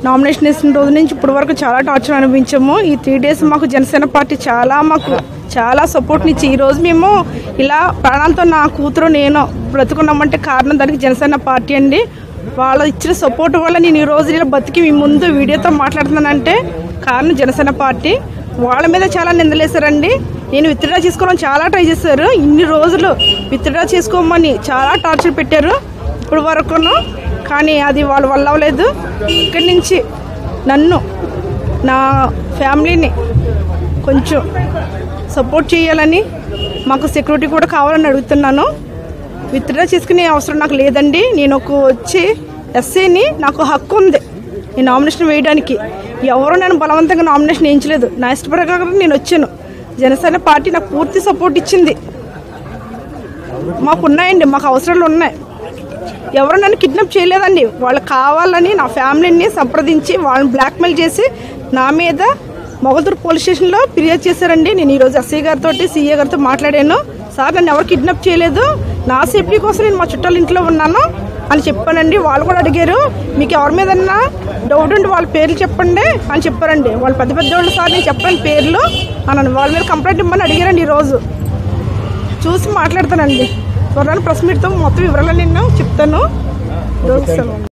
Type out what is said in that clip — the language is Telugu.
నామినేషన్ వేసిన రోజు నుంచి ఇప్పటి వరకు చాలా టార్చర్ అనిపించాము. ఈ 3 days మాకు జనసేన పార్టీ చాలా సపోర్ట్ని ఇచ్చి ఈరోజు మేము ఇలా ప్రాణాలతో నా కూతురు నేను బ్రతుకున్నామంటే కారణం దానికి జనసేన పార్టీ అండి. వాళ్ళు ఇచ్చిన సపోర్ట్ వల్ల నేను ఈరోజు ఇలా బతికి మీ ముందు వీడియోతో మాట్లాడుతున్నానంటే కారణం జనసేన పార్టీ. వాళ్ళ మీద చాలా నిందలేశారండి. నేను విత్డ్రా చేసుకోవాలని చాలా ట్రై చేశారు. ఇన్ని రోజులు విత్డ్రా చేసుకోమని చాలా టార్చర్ పెట్టారు ఇప్పుడు వరకును, కానీ అది వాళ్ళ వల్ల అవ్వలేదు. ఇక్కడి నుంచి నన్ను నా ఫ్యామిలీని కొంచెం సపోర్ట్ చేయాలని, మాకు సెక్యూరిటీ కూడా కావాలని అడుగుతున్నాను. విత్డ్రా చేసుకునే అవసరం నాకు లేదండి. నేను వచ్చి ఎస్ఐని, నాకు హక్కు ఉంది ఈ నామినేషన్ వేయడానికి. ఎవరు నేను బలవంతంగా నామినేషన్ వేయించలేదు. నా ఇష్టప్రకారం నేను వచ్చాను. జనసేన పార్టీ నాకు పూర్తి సపోర్ట్ ఇచ్చింది. మాకున్నాయండి, మాకు అవసరాలు ఉన్నాయి. ఎవరు నన్ను కిడ్నాప్ చేయలేదండి. వాళ్ళు కావాలని నా ఫ్యామిలీని సంప్రదించి వాళ్ళని బ్లాక్మెయిల్ చేసి నా మీద మొగల్తూరు పోలీస్ స్టేషన్లో ఫిర్యాదు చేశారండి. నేను ఈరోజు ఎస్ఐ గారితో సీఏ గారితో మాట్లాడాను. సార్ నన్ను ఎవరు కిడ్నాప్ చేయలేదు, నా సేఫ్టీ కోసం నేను మా చుట్టాల ఇంట్లో ఉన్నాను అని చెప్పానండి. వాళ్ళు కూడా అడిగారు, మీకు ఎవరి మీద డౌట్ ఉంటే వాళ్ళ పేర్లు చెప్పండి అని చెప్పారండి. వాళ్ళు పెద్ద వాళ్ళు సార్ నేను చెప్పండి పేర్లు అన్నాను. వాళ్ళ మీద కంప్లైంట్ ఇవ్వమని అడిగారండి. ఈరోజు చూసి మాట్లాడతానండి. త్వరలో ప్రెస్ మీట్తో మొత్తం వివరాలు నేను చెప్తాను.